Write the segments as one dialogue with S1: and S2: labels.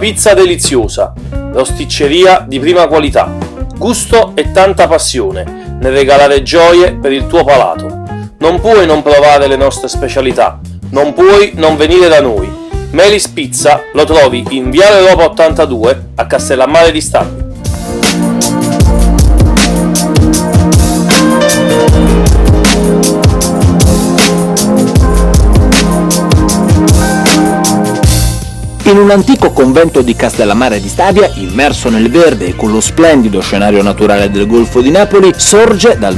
S1: pizza deliziosa, rosticceria di prima qualità, gusto e tanta passione nel regalare gioie per il tuo palato. Non puoi non provare le nostre specialità, non puoi non venire da noi. Melis Pizza lo trovi in Viale Europa 82 a Castellammare di Stabia.
S2: In un antico convento di Castellammare di Stabia, immerso nel verde e con lo splendido scenario naturale del Golfo di Napoli, sorge dal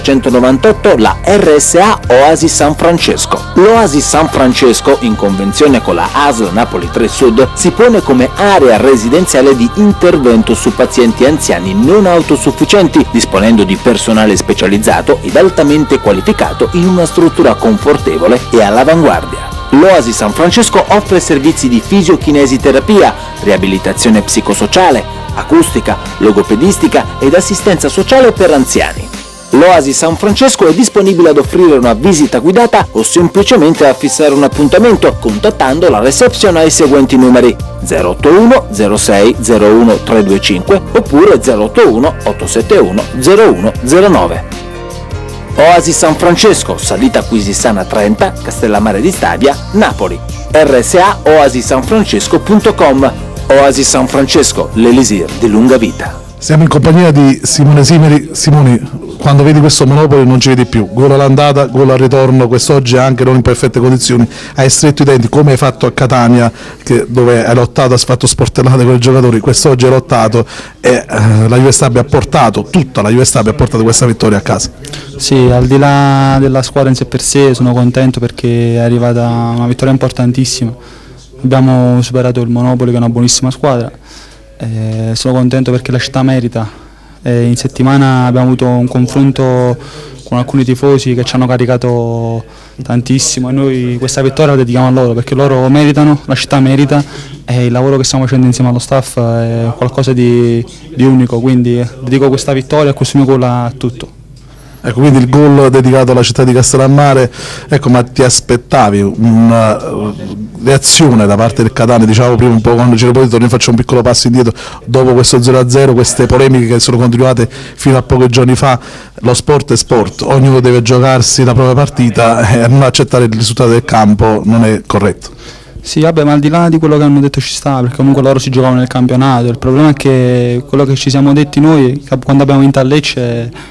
S2: 1998 la RSA Oasi San Francesco. L'Oasi San Francesco, in convenzione con la ASL Napoli 3 Sud, si pone come area residenziale di intervento su pazienti anziani non autosufficienti, disponendo di personale specializzato ed altamente qualificato in una struttura confortevole e all'avanguardia. L'Oasi San Francesco offre servizi di fisiochinesiterapia, riabilitazione psicosociale, acustica, logopedistica ed assistenza sociale per anziani. L'Oasi San Francesco è disponibile ad offrire una visita guidata o semplicemente a fissare un appuntamento contattando la reception ai seguenti numeri 081 06 01 325 oppure 081 871 0109. Oasi San Francesco, salita Acquisisana 30, Castellammare di Stabia, Napoli. RSA oasisanfrancesco.com. Oasi San Francesco, l'elisir di lunga vita.
S3: Siamo in compagnia di Simone Simeri. Simone, quando vedi questo Monopoli non ci vedi più, gol all'andata, gol al ritorno, quest'oggi anche non in perfette condizioni, hai stretto i denti come hai fatto a Catania, dove hai lottato, hai fatto sportellate con i giocatori, quest'oggi hai lottato e la Juve Stabia ha portato, tutta la Juve Stabia ha portato questa vittoria a casa.
S4: Sì, al di là della squadra in sé per sé sono contento perché è arrivata una vittoria importantissima, abbiamo superato il Monopoli che è una buonissima squadra, sono contento perché la città merita. In settimana abbiamo avuto un confronto con alcuni tifosi che ci hanno caricato tantissimo e noi questa vittoria la dedichiamo a loro perché loro meritano, la città merita e il lavoro che stiamo facendo insieme allo staff è qualcosa di unico, quindi dedico questa vittoria e questo mio gol a tutto.
S3: Ecco, quindi il gol dedicato alla città di Castellammare, ecco, ma ti aspettavi una reazione da parte del Catania, diciamo prima un po' quando c'era poi torno, faccio un piccolo passo indietro, dopo questo 0-0, queste polemiche che sono continuate fino a pochi giorni fa, lo sport è sport, ognuno deve giocarsi la propria partita e non accettare il risultato del campo non è corretto.
S4: Sì, vabbè, ma al di là di quello che hanno detto ci sta, perché comunque loro si giocavano nel campionato, il problema è che quello che ci siamo detti noi, quando abbiamo vinto a Lecce,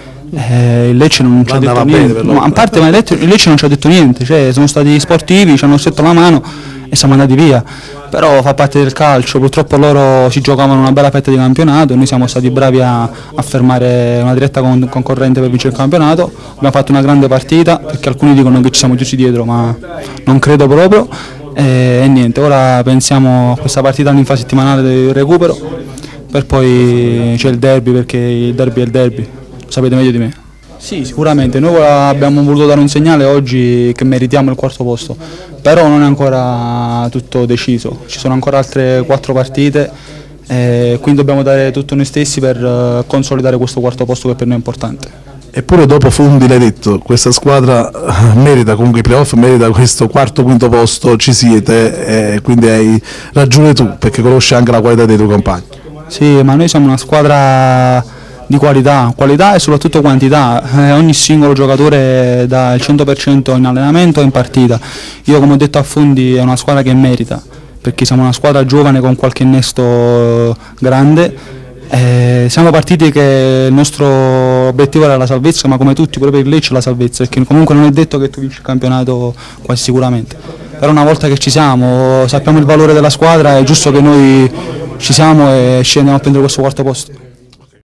S4: il Lecce non ci ha detto niente, a parte ma il Lecce non ci ha detto niente, cioè sono stati sportivi, ci hanno stretto la mano e siamo andati via, però fa parte del calcio, purtroppo loro si giocavano una bella fetta di campionato e noi siamo stati bravi a fermare una diretta concorrente per vincere il campionato, abbiamo fatto una grande partita perché alcuni dicono che ci siamo chiusi dietro ma non credo proprio e niente, ora pensiamo a questa partita all'infrasettimanale del recupero per poi c'è il derby perché il derby è il derby. Sapete meglio di me. Sì, sicuramente, noi abbiamo voluto dare un segnale oggi che meritiamo il quarto posto, però non è ancora tutto deciso, ci sono ancora altre 4 partite, quindi dobbiamo dare tutto noi stessi per consolidare questo quarto posto che per noi è importante.
S3: Eppure dopo Fondi l'hai detto, questa squadra merita comunque i playoff, merita questo quarto, quinto posto, ci siete, quindi hai ragione tu, perché conosci anche la qualità dei tuoi compagni.
S4: Sì, ma noi siamo una squadra di qualità e soprattutto quantità, ogni singolo giocatore dà il 100% in allenamento e in partita. Io come ho detto a Fondi è una squadra che merita, perché siamo una squadra giovane con qualche innesto grande, siamo partiti che il nostro obiettivo era la salvezza, ma come tutti pure per il Lecce la salvezza, perché comunque non è detto che tu vinci il campionato quasi sicuramente, però una volta che ci siamo, sappiamo il valore della squadra, è giusto che noi ci siamo e scendiamo a prendere questo quarto posto.